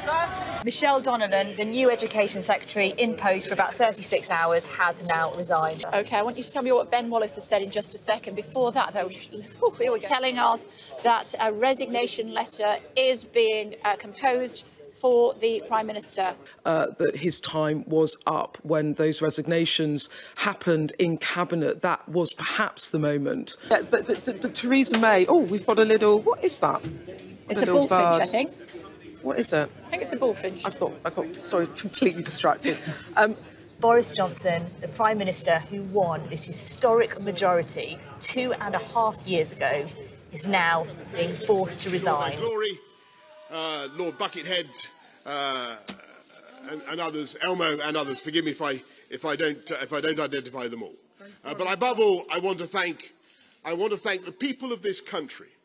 Michelle Donovan, the new Education Secretary in post for about 36 hours, has now resigned. OK, I want you to tell me what Ben Wallace has said in just a second. Before that, though, we were telling us that a resignation letter is being composed for the Prime Minister. That his time was up when those resignations happened in Cabinet. That was perhaps the moment. But Theresa May, oh, we've got a little, what is that? It's a bullfinch, I think. What is it? I think it's a bullfinch. I thought, sorry, completely distracted. Boris Johnson, the Prime Minister who won this historic majority 2.5 years ago, is now being forced to resign. Glory, Lord Buckethead and others, Elmo and others. Forgive me if I don't identify them all. But above all, I want to thank the people of this country